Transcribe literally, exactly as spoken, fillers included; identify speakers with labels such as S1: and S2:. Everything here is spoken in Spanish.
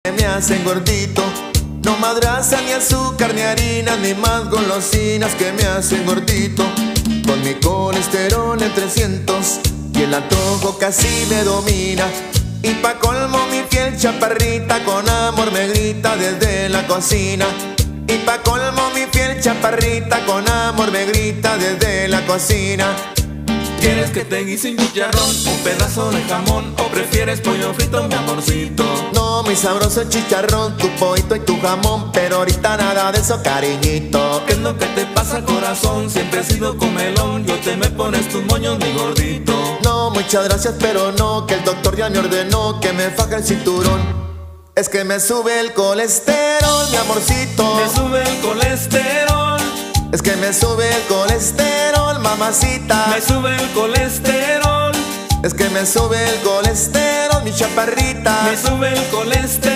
S1: me hacen gordito. No madraza, ni azúcar, ni harina, ni más golosinas que me hacen gordito. Con mi colesterol en trescientos y el antojo casi me domina. Y pa' colmo mi fiel chaparrita con amor me grita desde la cocina. Y pa' colmo mi fiel chaparrita con amor me grita desde la cocina.
S2: ¿Quieres que te guise un chicharrón, un pedazo de jamón, o prefieres pollo frito, mi amorcito?
S1: No, muy sabroso el chicharrón, tu pollito y tu jamón, pero ahorita nada de eso, cariñito.
S2: ¿Qué es lo que te pasa, corazón? Siempre has sido comelón, yo te me pones tus moños, mi gordito.
S1: No, muchas gracias, pero no, que el doctor ya me ordenó que me faje el cinturón. Es que me sube el colesterol, mi amorcito.
S2: Me sube el colesterol.
S1: Es que me sube el colesterol, mamacita.
S2: Me sube el colesterol.
S1: Es que me sube el colesterol, mi chaparrita.
S2: Me sube el colesterol.